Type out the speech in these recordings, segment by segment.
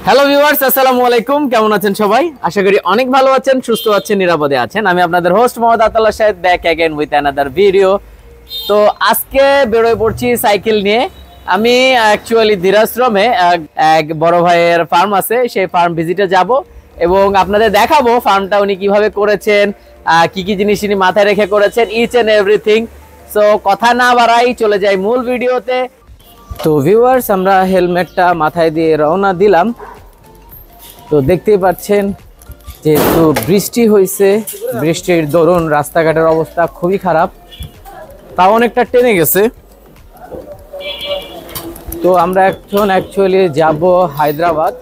Hello viewers, আসসালামু আলাইকুম। কেমন আছেন সবাই? আশা করি অনেক ভালো আছেন, সুস্থ আছেন, নিরাপদে আছেন। আমি আপনাদের host Mohammad Ataullah Shahed, back again with another video. তো আজকে বেরোয় পড়ছি সাইকেল নিয়ে। আমি অ্যাকচুয়ালি ধীরাশ্রমে এক বড় ভাইয়ের ফার্ম আছে, সেই ফার্ম ভিজিটে যাব এবং আপনাদের দেখাবো ফার্মটা উনি কিভাবে করেছেন, কি কি জিনিস উনি মাথায় রেখে করেছেন, ইচ এন্ড এভরিথিং। সো কথা না বাড়াই চলে যাই মূল ভিডিওতে। তো ভিউয়ার্স, আমরা হেলমেটটা মাথায় দিয়ে রওনা দিলাম। তো দেখতেই পাচ্ছেন যেহেতু বৃষ্টি হয়েছে, বৃষ্টির দরুন রাস্তাঘাটের অবস্থা খুবই খারাপ, তাও অনেকটা টেনে গেছে। তো আমরা এখন অ্যাকচুয়ালি যাব হায়দ্রাবাদ।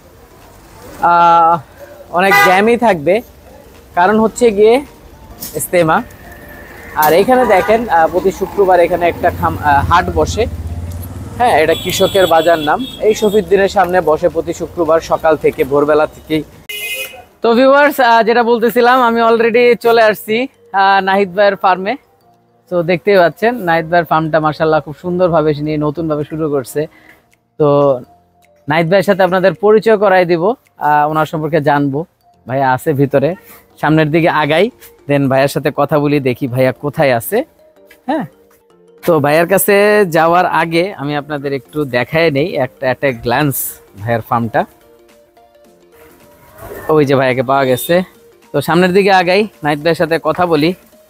অনেক জ্যামই থাকবে, কারণ হচ্ছে গিয়ে ইজতেমা। আর এখানে দেখেন প্রতি শুক্রবার এখানে একটা হাট বসে। হ্যাঁ, এটা কৃষকের বাজার নাম। এই শফিউদ্দিনের সামনে বসে প্রতি শুক্রবার সকাল থেকে, ভোরবেলা থেকেই। তো ভিউয়ার্স, যেটা বলতেছিলাম, আমি অলরেডি চলে আসছি নাহিদ ভাইয়ের ফার্মে। তো দেখতেই পাচ্ছেন নাহিদ ভাইয়ের ফার্মটা মাশাআল্লাহ খুব সুন্দরভাবে নিয়ে নতুনভাবে শুরু করছে। তো নাহিদ ভাইয়ের সাথে আপনাদের পরিচয় করাই দিব, ওনার সম্পর্কে জানবো। ভাইয়া আছে ভিতরে, সামনের দিকে আগাই, দেন ভাইয়ার সাথে কথা বলি, দেখি ভাইয়া কোথায় আছে। হ্যাঁ, তো ভাইয়ার কাছে যাওয়ার আগে আমি আপনাদের একটু দেখায় নেই একটা গ্ল্যান্স ভাইয়ার ফার্মটা। ওই যে ভাইয়াকে পাওয়া গেছে। তো সামনের দিকে আগাই, নাহিদ ভাইয়ের সাথে কথা বলি।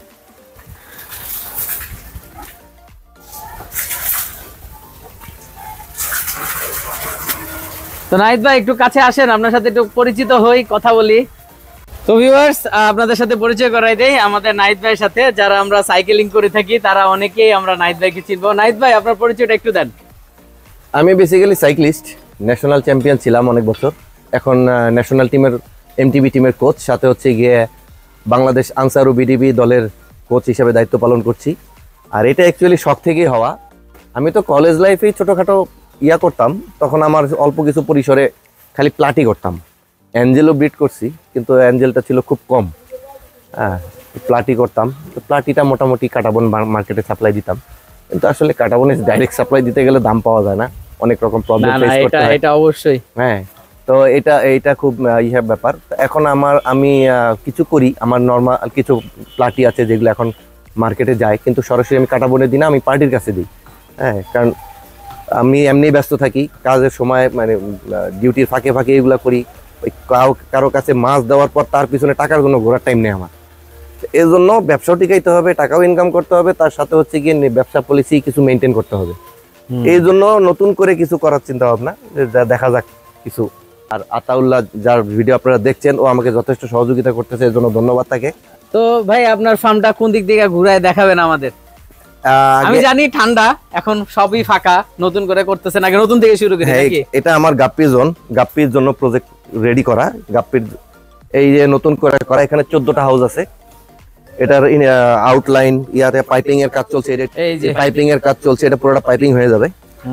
তো নাহিদ ভাই একটু কাছে আসেন, আপনার সাথে একটু পরিচিত হই, কথা বলি। তো ভিউয়ার্স, আপনাদের সাথে পরিচয় করাই দেই আমাদের নাহিদ ভাইয়ের সাথে। যারা আমরা সাইকেলিং করে থাকি তারা অনেকেই আমরা নাহিদ ভাইকে চিনবো। নাহিদ ভাই, আপনার পরিচয়টা একটু দেন। আমি বেসিক্যালি সাইক্লিস্ট, ন্যাশনাল চ্যাম্পিয়ন ছিলাম অনেক বছর। এখন ন্যাশনাল টিমের এমটিবি টিমের কোচ, সাথে হচ্ছে গিয়ে বাংলাদেশ আনসার ও বিডিবি দলের কোচ হিসেবে দায়িত্ব পালন করছি। আর এটা অ্যাকচুয়ালি শখ থেকেই হওয়া। আমি তো কলেজ লাইফেই ছোটোখাটো করতাম, তখন আমার অল্প কিছু পরিসরে খালি প্লাটি করতাম। অ্যাঞ্জেলও ব্রিড করছি, কিন্তু অ্যাঞ্জেলটা ছিল খুব কম। হ্যাঁ, প্লাটি করতাম। তো প্লাটিটা মোটামুটি কাটাবন মার্কেটে সাপ্লাই দিতাম, কিন্তু আসলে কাটাবনে ডাইরেক্ট সাপ্লাই দিতে গেলে দাম পাওয়া যায় না, অনেক রকম প্রবলেম ফেস করতে হয়। এটা অবশ্যই। হ্যাঁ, তো এটা খুব ব্যাপার। এখন আমি কিছু করি, আমার নর্মাল কিছু প্লাটি আছে যেগুলো এখন মার্কেটে যায়, কিন্তু সরাসরি আমি কাটাবনে দিই না, আমি পার্টির কাছে দিই। হ্যাঁ, কারণ আমি এমনি ব্যস্ত থাকি, কাজের সময় মানে ডিউটির ফাঁকে ফাঁকে এগুলো করি। ওই কারো কাছে মাছ দেওয়ার পর তার পিছনে টাকার জন্য ঘোরার টাইম নেই আমার। এই জন্য ব্যবসাও টিকাইতে হবে, টাকাও ইনকাম করতে হবে, তার সাথে হচ্ছে গিয়ে ব্যবসা পলিসি কিছু মেনটেন করতে হবে। এই জন্য নতুন করে কিছু করার চিন্তা ভাবনা, দেখা যাক কিছু। আর আতাউল্লাহ যার ভিডিও আপনারা দেখছেন, ও আমাকে যথেষ্ট সহযোগিতা করতেছে, এর জন্য ধন্যবাদ তাকে। তো ভাই, আপনার ফার্মটা কোন দিক থেকে ঘুরায় দেখাবেন আমাদের? আমি জানি ঠান্ডা, এখন সবই ফাঁকা, নতুন করে করতেছেন, আগে নতুন থেকে শুরু করি নাকি? এটা আমার গাপ্পির জন্য প্রজেক্ট রেডি করা। গাপ্পির এই যে নতুন করে করা, এখানে 14টা হাউস আছে। এটার আউটলাইন ইয়াতে পাইপিং এর কাজ চলছে, এই যে পাইপিং এর কাজ চলছে, এটা পুরোটা পাইপিং হয়ে যাবে।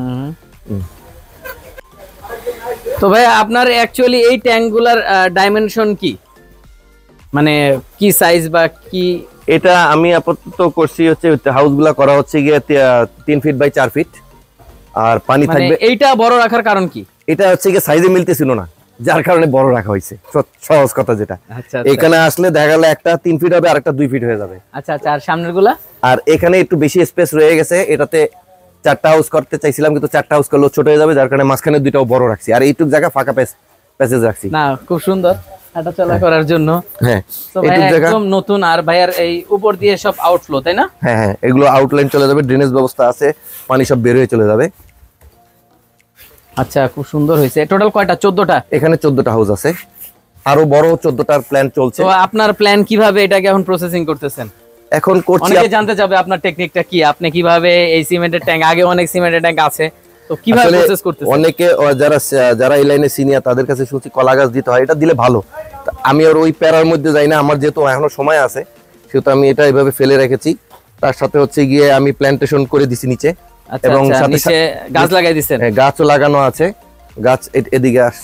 তো ভাই, আপনার অ্যাকচুয়ালি এই ট্যাঙ্কগুলার ডাইমেনশন কি, মানে কি সাইজ বা কি? এটা আমি আপাতত করছি হচ্ছে হাউসগুলা করা হচ্ছে গিয়ে 3 ফিট বাই 4 ফিট। আর পানি থাকবে। এইটা বড় রাখার কারণ কি? এটা হচ্ছে গিয়ে সাইজে মিলতেছিল না, যার কারণে বড় রাখা হয়েছে। সহজ কথা যেটা, এখানে আসলে দেখা গেল একটা 3 ফিট হবে আর একটা 2 ফিট হয়ে যাবে। আচ্ছা আচ্ছা। আর সামনের গুলা? আর এখানে একটু বেশি স্পেস রয়ে গেছে, এটাতে 4টা হাউস করতে চাইছিলাম, কিন্তু 4টা হাউস করলেও ছোট হয়ে যাবে, যার কারণে মাঝখানে 2টাও বড় রাখছি। আর এইটুক জায়গা ফাঁকা প্যাসেজ রাখছি। না, খুব সুন্দর হাঁটা চলা করার জন্য। হ্যাঁ, একদম নতুন। আর ভাইয়ার এই উপর দিয়ে সব আউটফ্লো, তাই না? হ্যাঁ হ্যাঁ, এগুলো আউটলাইন চলে যাবে, ড্রেনেজ ব্যবস্থা আছে, পানি সব বের হয়ে চলে যাবে। আচ্ছা, খুব সুন্দর হয়েছে। টোটাল কয়টা? 14টা? এখানে 14টা হাউস আছে, আরো বড় 14টার প্ল্যান চলছে। তো আপনার প্ল্যান কিভাবে এটাকে এখন প্রসেসিং করতেছেন? এখন করছি, অনেকে জানতে চাবে আপনার টেকনিকটা কি, আপনি কিভাবে এই সিমেন্টের ট্যাঙ্ক, আগে অনেক সিমেন্টের ট্যাঙ্ক আছে, তো কিভাবে প্রসেস করতেছেন? অনেকে যারা এই লাইনে সিনিয়র, তাদের কাছে শুনছি কলা গাছ দিতে হয়, এটা দিলে ভালো। আমি আর ওই প্যারার মধ্যে যাই না, আমার যেহেতু এখনো সময় আছে, সেহেতু আমি এটা এইভাবে ফেলে রেখেছি। তার সাথে হচ্ছে গিয়ে আমি প্ল্যান্টেশন করে দিছি নিচে, এবং সাথে গাছ লাগাই দিচ্ছেন। গাছও লাগানো আছে, গাছ এদিকে আস।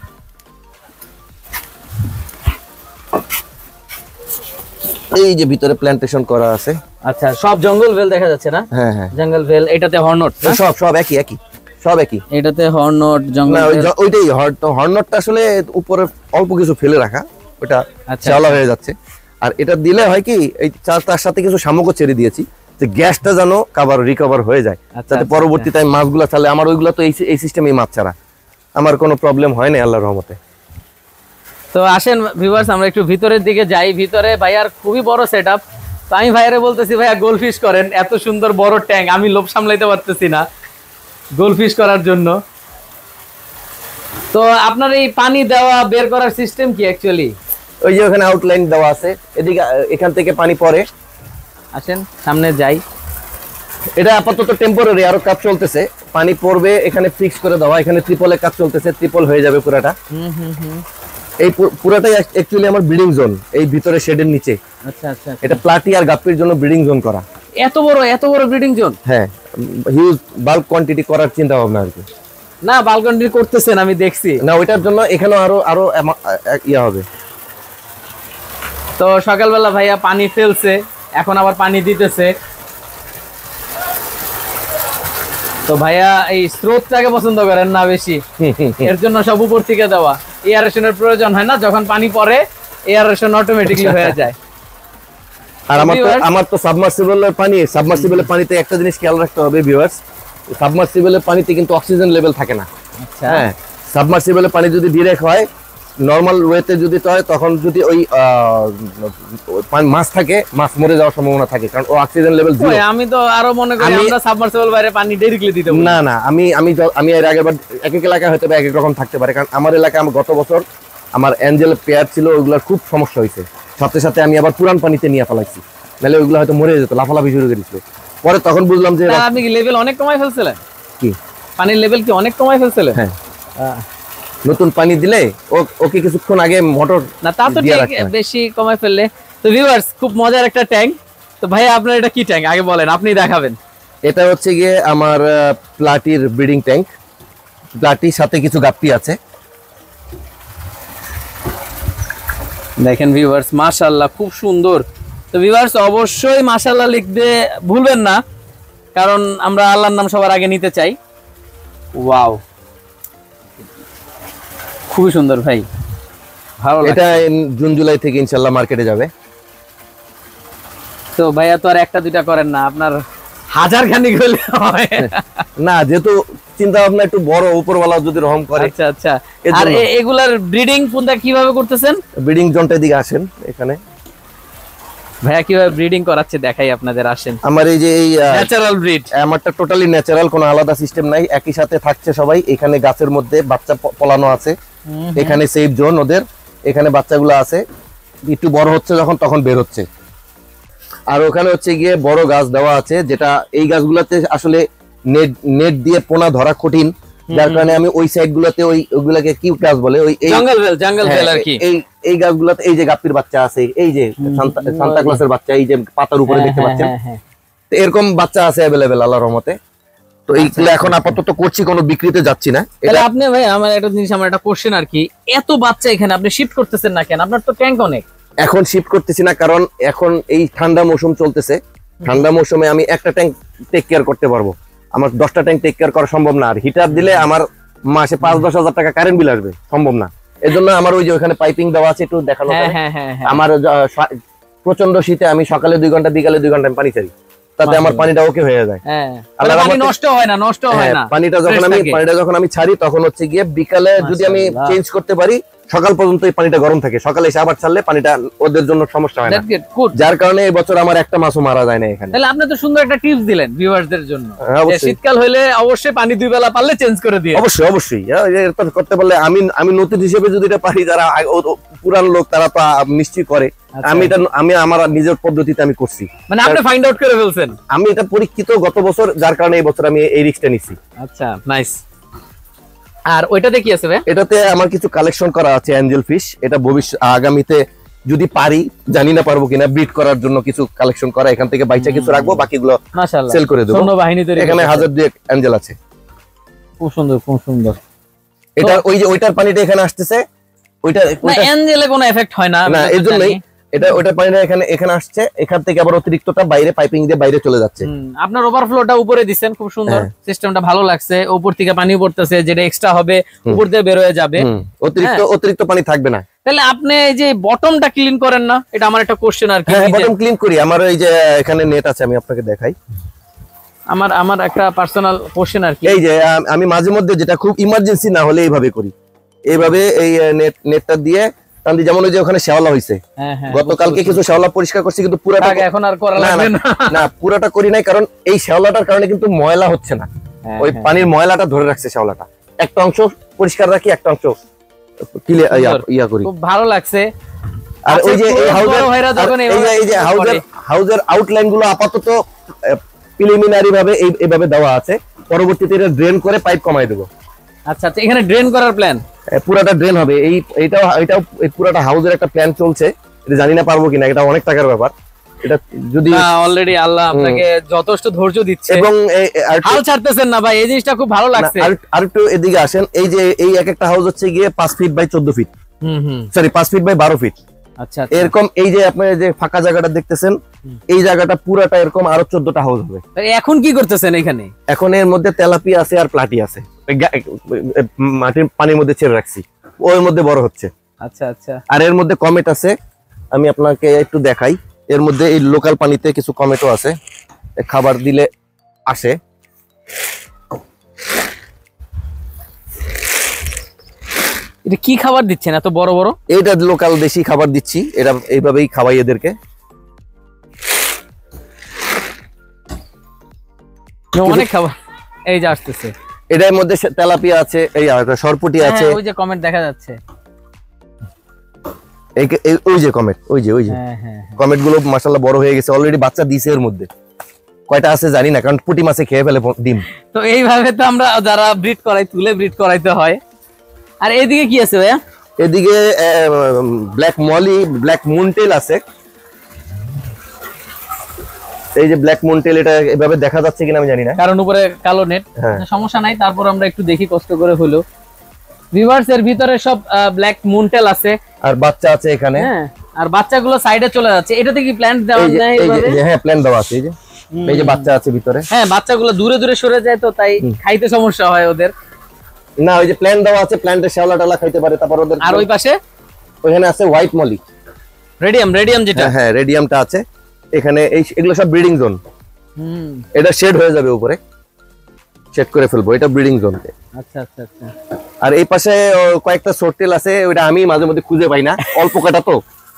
এই যে ভিতরে প্ল্যান্টেশন করা আছে। আচ্ছা, সব জঙ্গল ভেল দেখা যাচ্ছে না? হ্যাঁ হ্যাঁ, জঙ্গল ভেল। এটাতে হর্নট, সব একই সব একই। এটাতে হর্নট না জঙ্গল ওইটাই হর্নটটা আসলে উপরে অল্প কিছু ফেলে রাখা, ওটা আচ্ছা, চালা হয়ে যাচ্ছে। আর এটা দিলে হয় কি এই তার সাথে কিছু শামুকও ছেড়ে দিয়েছি যে গ্যাসটা যেন রিকভার হয়ে যায়, আচ্ছা, যাতে আচ্ছা, পরবর্তীতে আমি মাছগুলো চালে আমার ওইগুলো তো এই সিস্টেমেই মাছ ছাড়া আমার কোনো প্রবলেম হয় না আল্লাহর রহমতে। তো আসেন ভিউয়ার্স আমরা একটু ভিতরের দিকে যাই। ভিতরে ভাইয়ার খুবই বড় সেটআপ। তো আমি ভাইয়ারে বলতেছি ভাইয়া গোলফিশ করেন, এত সুন্দর বড় ট্যাঙ্ক, আমি লোভ সামলাইতে পারতেছি না গোলফিশ করার জন্য। তো আপনার এই পানি দেওয়া বের করার সিস্টেম কি অ্যাকচুয়ালি? ওই যে ওখানে আউটলাইন দেওয়া আছে, এদিকে এখান থেকে পানি পড়ে। আসেন সামনে যাই। এটা আপাতত টেম্পোরারি, আরো কাজ চলতেছে, পানি পড়বে এখানে ফিক্স করে দেওয়া, এখানে ত্রিপলের কাজ চলতেছে, ত্রিপল হয়ে যাবে পুরাটা। এই পুরাটাই অ্যাকচুয়ালি আমার ব্রিডিং জোন, এই ভিতরে শেডের নিচে। আচ্ছা আচ্ছা, এটা প্লাটি আর গাপ্পির জন্য ব্রিডিং জোন করা। এত বড় ব্রিডিং জোন? হ্যাঁ, হিউজ বাল্ক কোয়ান্টিটি করার চিন্তা ভাবনা আর কি। না বালকনি করতেছেন আমি দেখছি। না ওইটার জন্য এখানে আরো ইয়া হবে। তো সকালবেলা ভাইয়া পানি ফেলছে, এখন আবার পানি দিতেছে। তো ভাইয়া এই স্রোতটাকে পছন্দ করেন না বেশি, এর জন্য সব উপর থেকে দেওয়া, এয়ারেশনের প্রয়োজন হয় না, যখন পানি পড়ে এয়ারেশন অটোমেটিকলি হয়ে যায়। আর আমার তো সাবমার্সিবলের পানিতে একটা জিনিস খেয়াল রাখতে হবে ভিউয়ার্স, সাবমার্সিবলের পানিতে কিন্তু অক্সিজেন লেভেল থাকে না। আচ্ছা, হ্যাঁ, সাবমার্সিবলের পানি যদি ডিরেক্ট হয় নরমাল ওয়েতে যদি হয়, তখন যদি ওই মাছ থাকে, মাছ মরে যাওয়ার সম্ভাবনা থাকে, কারণ ও অক্সিজেন লেভেল জিরো। আমি তো আরো মনে করি আমরা সাবমার্সিবল বাইরে পানি ডাইরেক্টলি দিতে বলি। না না, আমি এর আগেরবার এক এক এলাকায় হয়তো এক এক রকম থাকতে পারে, কারণ আমার এলাকায় আমি গত বছর আমার অ্যাঞ্জেল পেয়ার ছিল, ওইগুলোর খুব সমস্যা হয়েছে, সাথে সাথে আমি আবার পুরান পানিতে নিয়ে ফেলাইছি, নাহলে ওইগুলো হয়তো মরে যেত, লাফালাফি শুরু করে দিছিল। পরে তখন বুঝলাম যে আপনি কি লেভেল অনেক কমাই ফেলছিলেন? কি পানির লেভেল কি অনেক কমাই ফেলছিলেন? হ্যাঁ, নতুন পানি দিলে ওকে কিছুক্ষণ আগে মোটর না, তা তো ঠিক, বেশি কমাই ফেললে। তো ভিউয়ার্স খুব মজার একটা ট্যাঙ্ক। তো ভাই আপনার এটা কি ট্যাঙ্ক আগে বলেন, আপনি দেখাবেন। এটা হচ্ছে গিয়ে আমার প্লাটির ব্রিডিং ট্যাঙ্ক, প্লাটির সাথে কিছু গাপ্পি আছে। দেখেন ভিউয়ার্স মাশাআল্লাহ খুব সুন্দর। তো ভিউয়ার্স অবশ্যই মাশাআল্লাহ লিখতে ভুলবেন না, কারণ আমরা আল্লাহর নাম সবার আগে নিতে চাই। ওয়াও, খুবই সুন্দর ভাই, ভালো লাগছে। এটা জুন জুলাই থেকে ইনশাআল্লাহ মার্কেটে যাবে। তো ভাইয়া তো আর একটা দুইটা করেন না, আপনার হাজার খানিক হলে হয় না, যেহেতু চিন্তা ভাবনা একটু বড়, উপরওয়ালা যদি রহম করে। আচ্ছা আচ্ছা। আর এগুলার ব্রিডিং কোনটা কিভাবে করতেছেন? ব্রিডিং জোনটার দিকে আসেন, এখানে ভাইয়া কিভাবে ব্রিডিং করাচ্ছে দেখাই আপনাদের, আসেন। আমার এই যে এই ন্যাচারাল ব্রিড, আমারটা টোটালি ন্যাচারাল, কোনো আলাদা সিস্টেম নাই, একই সাথে থাকছে সবাই। এখানে গাছের মধ্যে বাচ্চা পলানো আছে, এখানে সেফ জোন ওদের, এখানে বাচ্চাগুলো আছে, একটু বড় হচ্ছে যখন তখন বের হচ্ছে। আর ওখানে হচ্ছে গিয়ে বড় গাছ দেওয়া আছে, যেটা এই গাছগুলোতে আসলে নেট দিয়ে পোনা ধরা কঠিন, যার কারণে আমি ওই সাইড গুলাতে ওইগুলাকে কি গাছ বলে, ওই জঙ্গল বেল আর কি, এই গাছগুলাতে এই যে গাপ্পির বাচ্চা আছে, এই যে সান্তা ক্লসের বাচ্চা, এই যে পাতার উপরে দেখতে পাচ্ছেন, তো এরকম বাচ্চা আছে অ্যাভেলেবেল আল্লাহর রহমতে। তো এইগুলো এখন আপাতত করছি, কোনো বিক্রিতে যাচ্ছি না। তাহলে আপনি ভাই আমার একটা জিনিস, আমার একটা কোশ্চেন আর কি, এত বাচ্চা এখানে আপনি শিফট করতেছেন না কেন? আপনার তো ট্যাঙ্ক অনেক। এখন শিফট করতেছি না কারণ এখন এই ঠান্ডা মৌসুম চলতেছে, ঠান্ডা মৌসুমে আমি একটা ট্যাঙ্ক টেক কেয়ার করতে পারবো, আমার 10টা ট্যাঙ্ক টেক কেয়ার করা সম্ভব না। আর হিটার দিলে আমার মাসে 5-10 হাজার টাকা কারেন্ট বিল আসবে, সম্ভব না। এর জন্য আমার ওই যে ওখানে পাইপিং দেওয়া আছে, একটু দেখানো। আমার প্রচন্ড শীতে আমি সকালে 2 ঘন্টা, বিকালে 2 ঘন্টা পানি ছাড়ি, তাতে আমার পানিটা ওকে হয়ে যায়, নষ্ট হয় না। পানিটা যখন আমি ছাড়ি তখন হচ্ছে গিয়ে বিকালে যদি আমি চেঞ্জ করতে পারি, সকাল পর্যন্ত এই পানিটা গরম থাকে, সকালে এসে আবার ছাড়লে পানিটা ওদের জন্য সমস্যা হয় না, যার কারণে এই বছর আমার একটা মাছও মারা যায় না এখানে। তাহলে আপনি তো সুন্দর একটা টিপস দিলেন ভিউয়ারদের জন্য, শীতকাল হলে অবশ্যই পানি 2 বেলা পারলে চেঞ্জ করে দিয়ে। অবশ্যই এটা করতে পারলে আমি নতুন হিসেবে যদি এটা পারি, যারা পুরান লোক তারা তো নিশ্চয়ই করে, আমি আমার নিজের পদ্ধতিতে আমি করছি, মানে আপনি ফাইন্ড আউট করে ফেলছেন। আমি এটা পরীক্ষিত গত বছর, যার কারণে এই বছর আমি এই রিস্কটা নিচ্ছি। আচ্ছা, নাইস। আর ওইটাতে কি আছে ভাই? এটাতে আমার কিছু কালেকশন করা আছে অ্যাঞ্জেল ফিশ, এটা ভবিষ্যৎ আগামীতে যদি পারি, জানি না পারবো কিনা, ব্রিড করার জন্য কিছু কালেকশন করা, এখান থেকে বাইচা কিছু রাখবো, বাকিগুলো মাশাআল্লাহ সেল করে দেবো। সৈন্যবাহিনী তৈরি, এখানে 1002 অ্যাঞ্জেল আছে, খুব সুন্দর খুব সুন্দর। এটা ওই যে ওইটার পানিটা এখানে আসতেছে, ওইটা অ্যাঞ্জেলে কোনো এফেক্ট হয় না, না এর জন্যই এটা ওটা পানিটা এখানে এখানে আসছে, এখান থেকে আবার অতিরিক্তটা বাইরে পাইপিং দিয়ে বাইরে চলে যাচ্ছে। আপনার ওভারফ্লোটা উপরে দিচ্ছেন, খুব সুন্দর সিস্টেমটা, ভালো লাগছে। উপর থেকে পানি পড়তেছে, যেটা এক্সট্রা হবে উপর দিয়ে বের হয়ে যাবে, অতিরিক্ত পানি থাকবে না। তাহলে আপনি এই যে বটমটা ক্লিন করেন না? এটা আমার একটা কোশ্চেন আর কি। হ্যাঁ, বটম ক্লিন করি। আমার এই যে এখানে নেট আছে, আমি আপনাকে দেখাই। আমার একটা পার্সোনাল কোশ্চেন আর কি। এই যে আমি মাঝে মধ্যে যেটা খুব ইমার্জেন্সি না হলে এইভাবে করি, এইভাবে এই নেটটা দিয়ে টান দিই। যেমন ওই যে ওখানে শেওলা হইছে, গতকালকে কিছু শেওলা পরিষ্কার করছি, কিন্তু পুরোটা এখন আর করা লাগবে না। না, পুরোটা করি নাই, কারণ এই শেওলাটার কারণে কিন্তু ময়লা হচ্ছে না। ওই পানির ময়লাটা ধরে রাখছে শেওলাটা। একটা অংশ পরিষ্কার রাখি, একটা অংশ ইয়া করি। খুব ভালো লাগছে। আর ওই যে হাউজের আউটলাইন গুলো আপাতত প্রিলিমিনারি ভাবে এইভাবে দেওয়া আছে, পরবর্তীতে এটা ড্রেন করে পাইপ কমাই দেবো। আচ্ছা আচ্ছা, এখানে ড্রেন করার প্ল্যান? পুরাটা ড্রেন হবে। এটাও পুরাটা হাউজের একটা প্ল্যান চলছে, এটা জানি না পারবো কিনা, এটা অনেক টাকার ব্যাপার। এটা যদি অলরেডি আল্লাহ আপনাকে যথেষ্ট ধৈর্য দিচ্ছে এবং হাল ছাড়তেছেন না ভাই, এই জিনিসটা খুব ভালো লাগছে। আর একটু এদিকে আসেন। এই যে এই এক একটা হাউস হচ্ছে গিয়ে 5 feet by 14 feet, sorry 5 feet by 12 feet. আচ্ছা, এরকম এই যে আপনি যে ফাঁকা জায়গাটা দেখতেছেন, এই জায়গাটা পুরাটা এরকম আরো 14টা হাউস হবে। এখন কি করতেছেন এখানে? এখন এর মধ্যে তেলাপিয়া আছে আর প্লাটি আছে, মাটির পানির মধ্যে ছেড়ে রাখছি, ওর মধ্যে বড় হচ্ছে। আচ্ছা আচ্ছা। আর এর মধ্যে কমেট আছে, আমি আপনাকে একটু দেখাই। এর মধ্যে এই লোকাল পানিতে কিছু কমেটও আছে, খাবার দিলে আসে। এটা কি খাবার দিচ্ছেন এত বড় বড়? এইটা লোকাল দেশি খাবার দিচ্ছি, এটা এইভাবেই খাওয়াই এদেরকে। অনেক খাবার এই যে আসতেছে। এটার মধ্যে তেলাপিয়া আছে, এই সরপুটি আছে, ওই যে কমেন্ট দেখা যাচ্ছে, ওই যে কমেট, ওই যে কমেট গুলো মাশাআল্লাহ বড় হয়ে গেছে অলরেডি, বাচ্চা দিছে। এর মধ্যে কয়টা আছে জানি না, কারণ পুঁটি মাছে খেয়ে ফেলে ডিম। তো এইভাবে তো আমরা যারা ব্রিড করাই, তুলে ব্রিড করাইতে হয়। আর এদিকে কি আছে ভাইয়া? এদিকে ব্ল্যাক মলি, ব্ল্যাক মুনটেল আছে। এই যে ব্ল্যাক মুনটেল, এটা এভাবে দেখা যাচ্ছে কিনা আমি জানি না, কারণ উপরে কালো নেট। সমস্যা নাই, তারপর আমরা একটু দেখি কষ্ট করে হলো। ভিউয়ার্স, এর ভিতরে সব ব্ল্যাক মুনটেল আছে, আর বাচ্চা আছে এখানে। হ্যাঁ, আর বাচ্চাগুলো সাইডে চলে যাচ্ছে। এটাতে কি প্ল্যান্ট দেওয়া যায়? হ্যাঁ, প্ল্যান্ট দেওয়া আছে। এই যে বাচ্চা আছে ভিতরে। হ্যাঁ, বাচ্চাগুলো দূরে দূরে সরে যায়, তো তাই খাইতে সমস্যা হয় ওদের। না, ওই যে প্ল্যান্ট দেওয়া আছে, প্ল্যান্টের শেওলা টালা খাইতে পারে। তারপর ওদের আর ওই পাশে ওখানে আছে হোয়াইট মলি, রেডিয়াম যেটা। হ্যাঁ, রেডিয়ামটা আছে এখানে। এগুলো সব ব্রিডিং জোন। এটা শেড হয়ে যাবে, উপরে শেড করে ফেলবো, এটা ব্রিডিং জোন। আচ্ছা আচ্ছা আচ্ছা। আর এই পাশে কয়েকটা সোরটেল আছে, ওইটা আমি মাঝে মধ্যে খুঁজে পাই না, অল্প কাটা তো।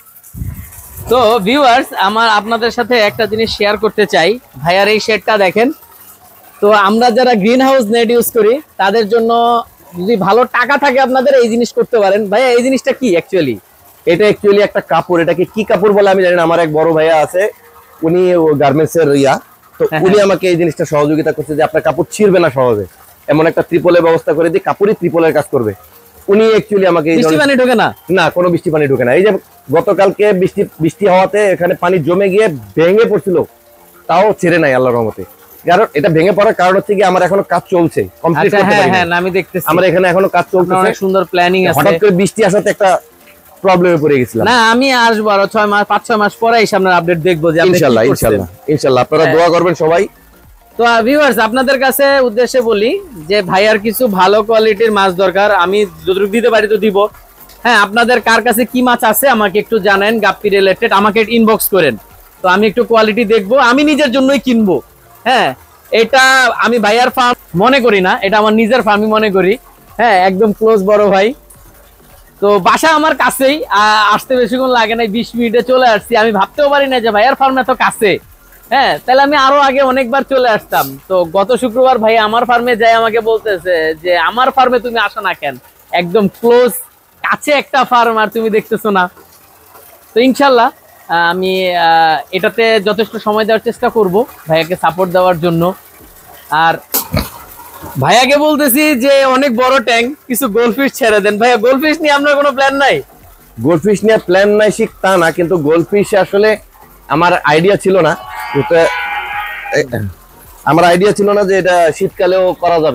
তো ভিউয়ার্স, আপনাদের সাথে একটা জিনিস শেয়ার করতে চাই। ভাইয়ার এই শেডটা দেখেন। তো আমরা যারা গ্রিন হাউস নেট ইউজ করি, তাদের জন্য যদি ভালো টাকা থাকে আপনাদের, এই জিনিস করতে পারেন। ভাইয়া, এই জিনিসটা কি অ্যাকচুয়ালি? এটা অ্যাকচুয়ালি একটা কাপড়। এটাকে কি কাপড় বলে আমি জানি না। আমার এক বড় ভাইয়া আছে, উনি গার্মেন্টস এর তো উনি আমাকে এই জিনিসটা সহযোগিতা করছে যে আপনার কাপড় ছিঁড়বে না সহজে, এমন একটা ত্রিপলের ব্যবস্থা করে দিই, কাপড়ই ত্রিপলের কাজ করবে। উনি অ্যাকচুয়ালি আমাকে বৃষ্টি পানি ঢোকে না? না, কোনো বৃষ্টি পানি ঢোকে না। এই যে গতকালকে বৃষ্টি হওয়াতে এখানে পানি জমে গিয়ে ভেঙে পড়ছিল, তাও ছেড়ে নাই আল্লাহর রহমতে। কারণ এটা ভেঙে পড়ার কারণ হচ্ছে কি, আমার এখনো কাজ চলছে, কমপ্লিট করতে পারিনি। হ্যাঁ, আমি দেখতেছি আমার এখানে এখনো কাজ চলছে, অনেক সুন্দর প্ল্যানিং আছে। হঠাৎ করে বৃষ্টি আসাতে একটা প্রবলেমে পড়ে গেছিলাম। না, আমি আসবো আরো 5-6 মাস পরে এই সামনের আপডেট দেখবো যে আপনি ইনশাআল্লাহ ইনশাআল্লাহ ইনশাআল্লাহ আপনারা দোয়া করবেন সবাই। তো ভিউয়ার্স, আপনাদের কাছে উদ্দেশ্যে বলি যে ভাইয়ার কিছু ভালো কোয়ালিটির মাছ দরকার, আমি যতটুকু দিতে পারি তো দিব। হ্যাঁ, আপনাদের কার কাছে কি মাছ আছে আমাকে একটু জানেন, গাপ্পি রিলেটেড, আমাকে ইনবক্স করেন। তো আমি একটু কোয়ালিটি দেখবো, আমি নিজের জন্যই কিনবো। হ্যাঁ, এটা আমি ভাইয়ার ফার্ম মনে করি না, এটা আমার নিজের ফার্মই মনে করি। হ্যাঁ, একদম ক্লোজ বড় ভাই। তো বাসা আমার কাছেই, আসতে বেশিক্ষণ লাগে না, 20 মিনিটে চলে আসছি। আমি ভাবতেও পারি না যে ভাইয়ার ফার্ম এত কাছে। হ্যাঁ, তাহলে আমি আরো আগে অনেকবার চলে আসতাম। তো গত শুক্রবার ভাই আমার ফার্মে যাই, আমাকে বলতেছে যে আমার ফার্মে তুমি আসো না কেন, একদম ক্লোজ কাছে একটা ফার্ম, আর তুমি দেখতেছো না। তো ইনশাল্লাহ আমি এটাতে যথেষ্ট সময় দেওয়ার চেষ্টা করব, ভাইয়াকে সাপোর্ট দেওয়ার জন্য। আর ভাইয়াকে বলতেছি যে অনেক বড় ট্যাঙ্ক, কিছু গোল্ডফিশ ছেড়ে দেন। ভাইয়া, গোল্ডফিশ নিয়ে আপনার কোনো প্ল্যান নাই? গোল্ডফিশ নিয়ে প্ল্যান নাই শিখ তা না, কিন্তু গোল্ডফিশ আসলে আমার আইডিয়া ছিল না। আমার আইডিয়া ছিল না যে এটা শীতকালেও করা যাবে।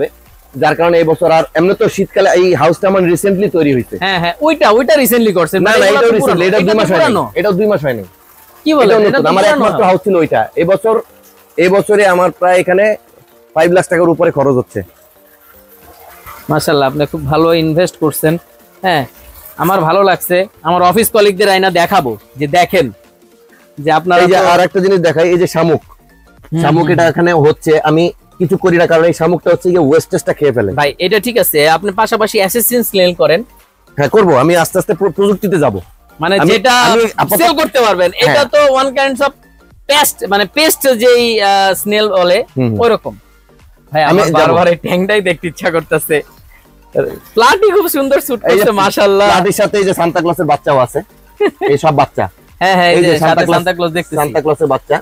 যার কারণে এই বছর আর এমনি তো শীতকালে এই হাউসটা আমার রিসেন্টলি তৈরি হয়েছে। হ্যাঁ হ্যাঁ, ওইটা রিসেন্টলি করছেন? না না, এটা রিসেন্টলি, এটা 2 মাস হয়নি, এটা 2 মাস হয়নি। কি বলেন? এটা আমার একমাত্র হাউস ছিল ওইটা। এই বছরে আমার প্রায় এখানে 5 লাখ টাকার উপরে খরচ হচ্ছে। মাশাআল্লাহ, আপনি খুব ভালো ইনভেস্ট করছেন। হ্যাঁ, আমার ভালো লাগছে। আমার অফিস কলিগদের আইনা দেখাবো যে দেখেন যে আপনারা। এই যে আরেকটা জিনিস দেখাই, এই যে শামুক এটা এখানে হচ্ছে, আমি কিছু করি না, কারণ এই শামুকটা হচ্ছে যে ওয়েস্টেজটা খেয়ে ফেলে। ভাই এটা ঠিক আছে, আপনি পাশাপাশি অ্যাসেসিন স্নেল করেন। হ্যাঁ করবো, আমি আস্তে আস্তে প্রযুক্তিতে যাব, মানে যেটা সেল করতে পারবেন। এটা তো ওয়ান কাইন্ডস অফ পেস্ট, মানে পেস্ট যেই স্নেল বলে ওইরকম। ভাই আমি বারবার এই ট্যাঙ্কটাই দেখতে ইচ্ছা করতেছে। প্লাটি খুব সুন্দর স্যুট করছে মাশাআল্লাহ। প্লাটির সাথে এই যে সান্তা ক্লজের বাচ্চাও আছে, এই সব বাচ্চা। হ্যাঁ হ্যাঁ, এই যে সান্তা ক্লজ দেখতেছি, সান্তা ক্লজের বাচ্চা।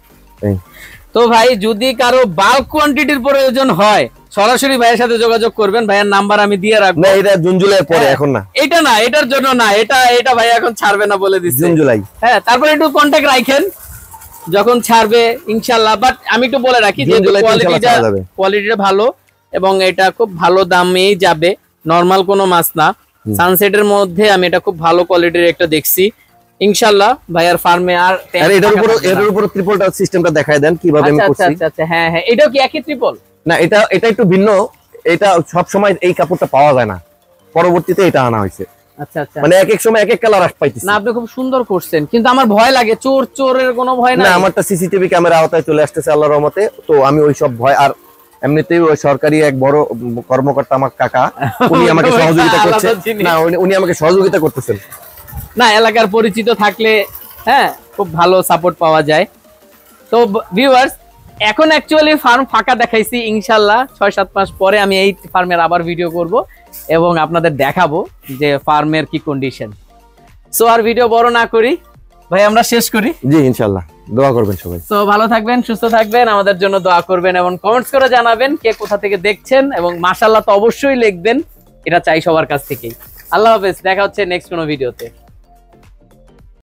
তো ভাই যদি কারো বাল্ক কোয়ান্টিটির প্রয়োজন হয় সরাসরি ভাইয়ের সাথে যোগাযোগ করবেন। ভাইয়ের নাম্বার আমি দিয়ে রাখবো। না এটা জুন জুলাই পরে, এখন না, এটা না, এটার জন্য না, এটা ভাই এখন ছাড়বে না বলে দিচ্ছে, জুন জুলাই। হ্যাঁ, তারপরে একটু কন্টাক্ট রাখেন যখন ছাড়বে ইনশাআল্লাহ। বাট আমি একটু বলে রাখি যে কোয়ালিটিটা ভালো এবং এটা খুব ভালো দামেই যাবে, নরমাল কোনো মাছ না। সানসেটের মধ্যে আমি এটা খুব ভালো কোয়ালিটির একটা দেখছি ইনশাআল্লাহ ভাইয়ার ফার্মে। আর এটার উপর ট্রিপলটা সিস্টেমটা দেখায় দেন কিভাবে আমি করছি। আচ্ছা হ্যাঁ হ্যাঁ, এটাও কি একই ট্রিপল? না, এটা একটু ভিন্ন। এটা সব সময় এই কাপড়টা পাওয়া যায় না, পরবর্তীতে এটা আনা হয়েছে। আচ্ছা আচ্ছা, মানে এক এক সময় এক এক কালার পাইতেছি। না আপনি খুব সুন্দর করছেন, কিন্তু আমার ভয় লাগে। চোরের কোনো ভয় না? না, আমারটা সিসিটিভি ক্যামেরা আওতায় চলে আসতেছে আল্লাহর রহমতে, তো আমি ওই সব ভয় আর এমনিতেই ওই সরকারি এক বড় কর্মকর্তা আমার কাকা, উনি আমাকে সহযোগিতা করছে। না, উনি আমাকে সহযোগিতা করতেছেন। না, এলাকার পরিচিত থাকলে হ্যাঁ খুব ভালো সাপোর্ট পাওয়া যায়। তো ভিউয়ার্স, এখন অ্যাকচুয়ালি ফার্ম ফাঁকা দেখাইছি, ইনশাআল্লাহ 6-7 মাস পরে আমি এই ফার্মের আবার ভিডিও করব এবং আপনাদের দেখাবো যে ফার্মের কি কন্ডিশন। সো আর ভিডিও বড় না করি ভাই, আমরা শেষ করি। জি ইনশাআল্লাহ, দোয়া করবেন সবাই। তো ভালো থাকবেন, সুস্থ থাকবেন, আমাদের জন্য দোয়া করবেন এবং কমেন্টস করে জানাবেন কে কোথা থেকে দেখছেন এবং মাশাআল্লাহ তো অবশ্যই লিখবেন, এটা চাই সবার কাছ থেকেই। আল্লাহ হাফেজ, দেখা হচ্ছে নেক্সট কোনো ভিডিওতে।